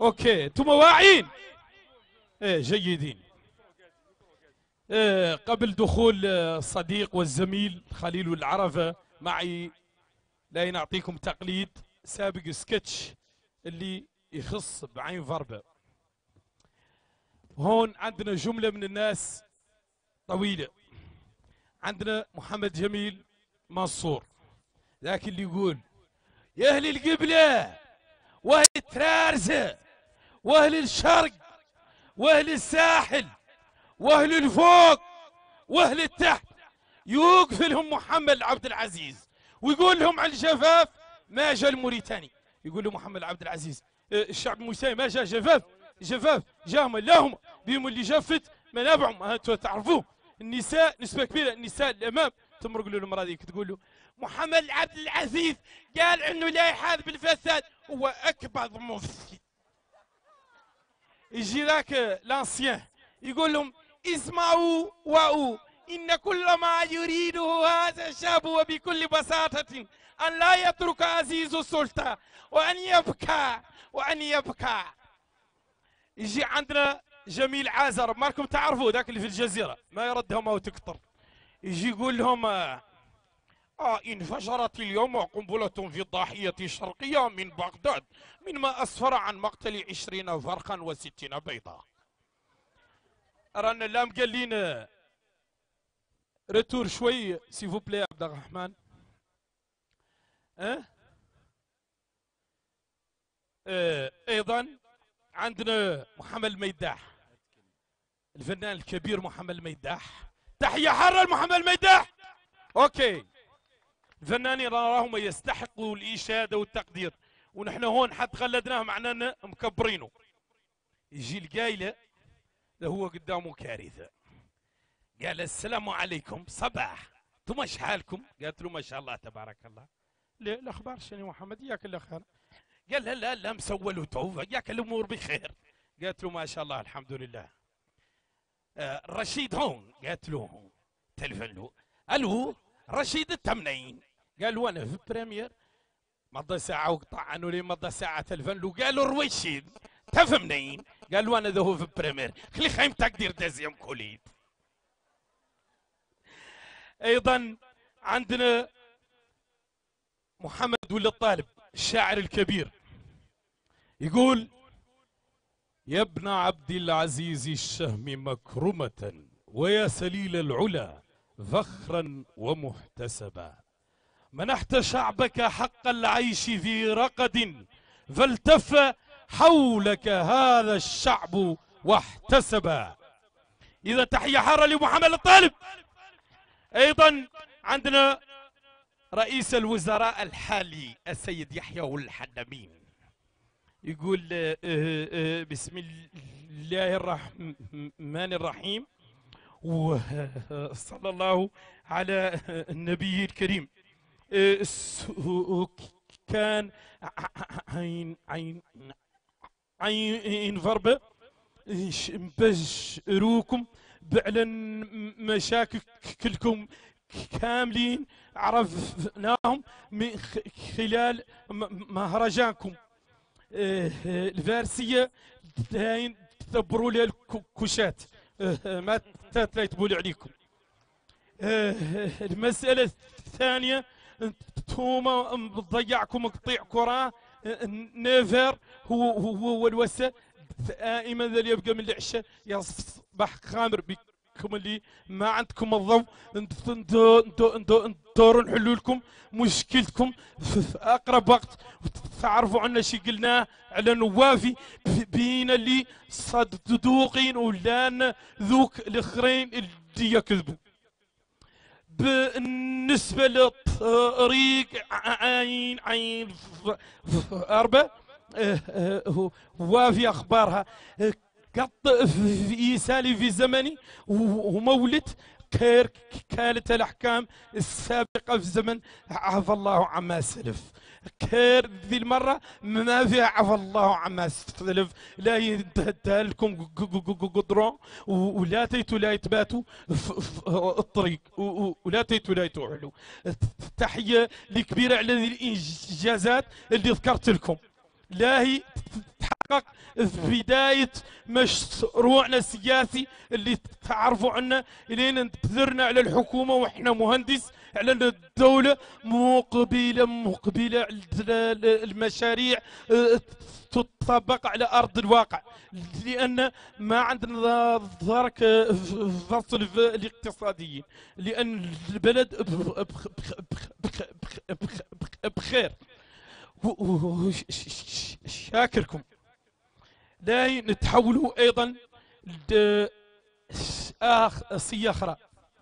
اوكي انتم واعين؟ ايه جيدين. قبل دخول الصديق والزميل خليل العرفة معي، لا نعطيكم تقليد سابق سكتش اللي يخص بعين ضربة. هون عندنا جملة من الناس طويلة. عندنا محمد جميل منصور، ذاك اللي يقول يا أهل القبلة وأهل الترارزة وأهل الشرق وأهل الساحل وأهل الفوق وأهل التحت، يوقف لهم محمد عبد العزيز ويقول لهم عن الجفاف ما جاء الموريتاني. يقول له محمد عبد العزيز الشعب الموريتاني ما جاء جفاف جاهم اللهم بهم اللي جفت منابعهم. انتم تعرفوه النساء نسبه كبيره، النساء الامام تمرق له المراه ذيك تقول له محمد عبد العزيز قال انه لا يحاذ بالفساد، هو اكبر مفسد. يجي ذاك لانسيان يقول لهم اسمعوا واو ان كل ما يريده هذا الشاب وبكل بساطه ان لا يترك عزيز السلطه وان يبكى. يجي عندنا جميل عازر، مالكم تعرفوا ذاك اللي في الجزيره ما يردهم او تكتر. يجي يقول لهم انفجرت اليوم قنبلة في الضاحية الشرقية من بغداد مما أسفر عن مقتل 20 فرخا و60 بيضة. رانا اللام قال لنا ريتور شوي سيفو بلاي عبد الرحمن. ايضا عندنا محمد الميداح، الفنان الكبير محمد الميداح، تحية حارة لمحمد الميداح. اوكي، الفنانين راهم يستحقوا الإشادة والتقدير، ونحن هون حد خلدناه معنانا مكبرينه. يجي القايلة هو قدامه كارثة، قال السلام عليكم صباح، انتم ايش حالكم؟ قالت له ما شاء الله تبارك الله. ليه الاخبار شنو محمد؟ ياك الاخر؟ قال لا مسول وتوفى، ياك الامور بخير؟ قالت له ما شاء الله الحمد لله. رشيد هون؟ قالت له تلفن له الو رشيد انت منين؟ قال له انا في بريمير. مضى ساعه وقطع عنه لي مضى ساعه تلفن له. قال له رويشيد انت منين؟ قال له انا ذهو في بريمير، خلي خيمتك دير دازيام كوليد. ايضا عندنا محمد ولد الطالب الشاعر الكبير، يقول يا ابن عبد العزيز الشهم مكرمة ويا سليل العلا فخرا ومحتسبا، منحت شعبك حق العيش في رقد فالتف حولك هذا الشعب واحتسبا. إذا تحية حارة لمحمد الطالب. أيضا عندنا رئيس الوزراء الحالي السيد يحيى الحنمين، يقول بسم الله الرحمن الرحيم وصلى الله على النبي الكريم. كان عين ضربة بشروكم بأعلن مشاكلكم كاملين عرفناهم من خلال مهرجانكم الفارسية. داين تدبروا لي الكوشات ما تتبولي عليكم. المسألة الثانية انتم ضيعكم قطيع كرة نيفر هو الوسع دائما ذا يبقى من العشاء يصبح خامر بكم اللي ما عندكم الضوء. انتوا نحلوا لكم مشكلتكم في اقرب وقت. تعرفوا عنا شي قلناه على نوافي بين اللي صدوقين ولان ذوك الاخرين اللي يكذبوا. بالنسبة لطريق عين أربع وافي أخبارها قط في سالي في زمني ومولد خير كانت الأحكام السابقة في زمن عفى الله عما سلف. خير ذي المرة ما فيها عفى الله عما سلف، لا ينتهى لكم قدرون ولا تيتوا لا يتباتوا في الطريق ولا تيتوا لا يتوحلوا. تحية لكبيرة على الإنجازات اللي ذكرت لكم. لا هي تتحقق في بداية مشروعنا السياسي اللي تعرفوا عنه الين بذرنا على الحكومة واحنا مهندس على الدولة مقبلة المشاريع تطبق على أرض الواقع، لأن ما عندنا ذاك فصل الاقتصاديين، لأن البلد بخير. شاكركم. لا نتحولوا أيضا صياخرة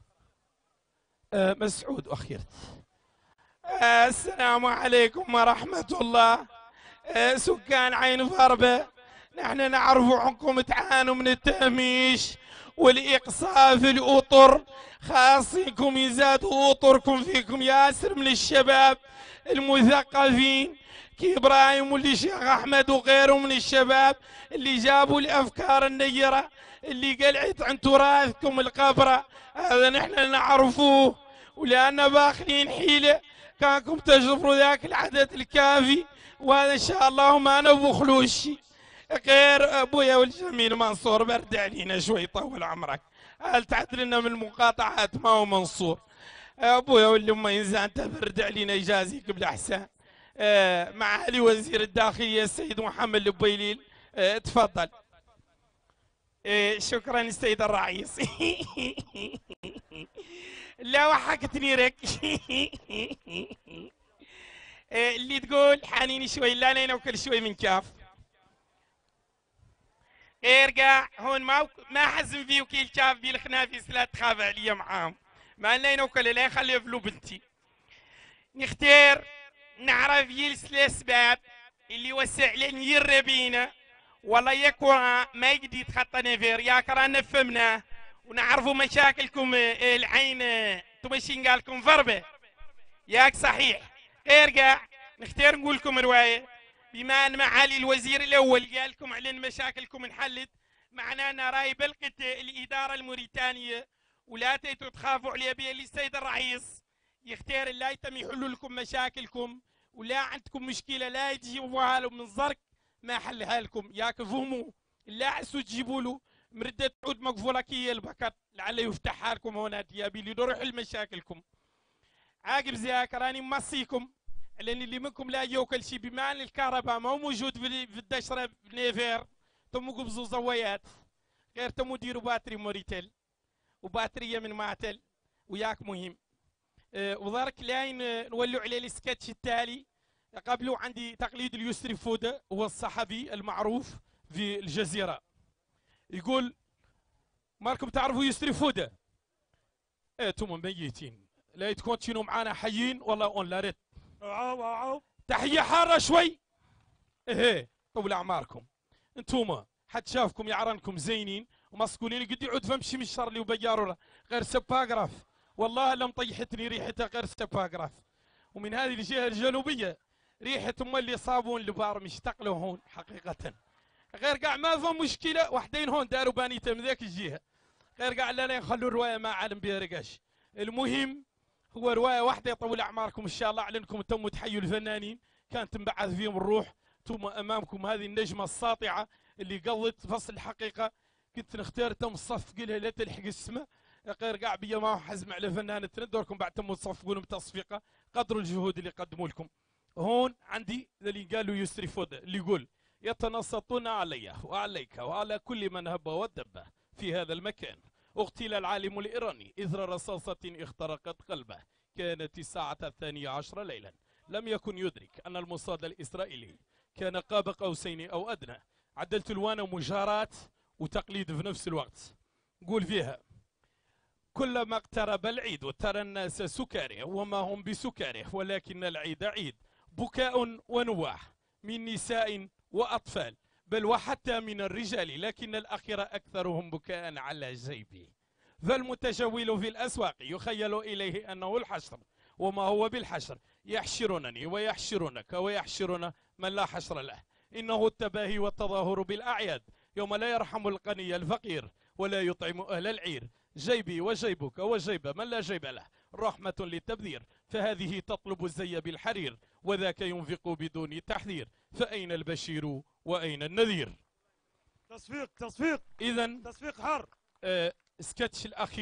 مسعود أخيرت. السلام عليكم ورحمة الله. سكان عين فاربة، نحن نعرف عنكم تعانوا من التهميش والإقصاء في الأطر، خاصيكم يزادوا أطركم فيكم ياسر من الشباب المثقفين كإبراهيم واللي شيخ أحمد وغيره من الشباب اللي جابوا الأفكار النيرة اللي قلعت عن تراثكم القبرة. هذا نحن نعرفوه، ولأن باخلين حيلة كانكم تجبروا ذاك العدد الكافي، وهذا إن شاء الله ما نبخلوش. غير أبويا والجميل منصور برد علينا شوي طول عمرك، هل تعدل لنا من المقاطعات ما هو منصور. أبويا واللي ما ينزع أنت برد علينا يجازيك بالأحسان. معالي وزير الداخلية السيد محمد البويليل، تفضل. شكرا السيد الرئيس. لا وحكتني رك. اللي تقول حانيني شوي، لا انا وكل شوي من كاف. ارجع هون ما حزم فيه وكيل كاف بالخنافيس لا تخاف عليا معاهم، ما لنا وكل لا يخلي يفلو بنتي. نختار نعرف يلس الاسباب اللي وسع لنا يربينا، والله يكوى ما يجدي يتخطى نفير يا كران نفهمنا ونعرفوا مشاكلكم. العين تمشين قالكم فربه ياك صحيح. ارجع نختار نقول لكم روايه، بما ان معالي الوزير الاول قال لكم على مشاكلكم انحلت، معناه ان راي بلقت الاداره الموريتانيه ولا تخافوا عليها بها السيد الرئيس يختار لا يتم يحلوا لكم مشاكلكم، ولا عندكم مشكله لا يجيبوها له من زرق ما حلها لكم. ياك فهموا لا عسوا تجيبوا له مرده عود مقفوله كي البكت لعله يفتحها لكم هنا ديابي اللي يروح لمشاكلكم. عاقب زياك راني مصيكم لان اللي منكم لا يوكل شيء، بما ان الكهرباء ما هو موجود في الدشره بنيفير، تمو قبزوا زويات غير تمو ديروا باتري موريتل وباتريه من ماتل وياك مهم. وذلك لاين نولوا عليه السكتش التالي. قبله عندي تقليد اليسري فودة، هو الصحفي المعروف في الجزيرة، يقول مالكم تعرفوا يسري فودة؟ انتم ميتين لا تكونتينوا معانا حيين والله اون لا ريت. تحية حارة شوي. ايه طول اعماركم انتم، حد شافكم يعرنكم زينين ومسكولين قد يعود فمشي من الشر اللي وبياروا غير سباغراف، والله لم طيحتني ريحتها غير سباغراف. ومن هذه الجهة الجنوبية ريحة ام اللي صابون البار مشتاق له هون حقيقة. غير قاع ما فهم مشكلة وحدين هون داروا بانيته من ذاك الجهة، غير قاع لا يخلوا الرواية ما عالم بها رقاش. المهم هو رواية واحدة يطول أعماركم إن شاء الله، أعلنكم تم تحيوا الفنانين كانت تنبعث فيهم الروح. ثم أمامكم هذه النجمة الساطعة اللي قضت فصل الحقيقة، كنت نختار تم صفق لها لا تلحق السماء، غير قاع بيا ما حزم على فنانة دوركم بعد تم تصفقون بتصفيقة قدروا الجهود اللي قدموا لكم. هون عندي اللي قالوا يسري فودة اللي يقول يتنصتون علي وعليك وعلى كل من هب ودب في هذا المكان. اغتيل العالم الإيراني إثر رصاصة اخترقت قلبه، كانت الساعة 12 ليلا. لم يكن يدرك أن المصاد الإسرائيلي كان قاب قوسين أو أدنى. عدلت الوان مجارات وتقليد في نفس الوقت. نقول فيها كلما اقترب العيد وترى الناس سكاري وما هم بسكاري، ولكن العيد عيد، بكاء ونواح من نساء وأطفال بل وحتى من الرجال، لكن الأخير أكثرهم بكاء على جيبي. فالمتجول في الأسواق يخيل إليه أنه الحشر وما هو بالحشر، يحشرونني ويحشرونك ويحشرون من لا حشر له. إنه التباهي والتظاهر بالأعياد يوم لا يرحم الغني الفقير ولا يطعم أهل العير. جيبي وجيبك وجيب من لا جيب له، رحمة للتبذير، فهذه تطلب الزي بالحرير وذاك ينفق بدون تحذير. فأين البشير وأين النذير؟ تصفيق تصفيق إذا تصفيق حار. سكتش الأخير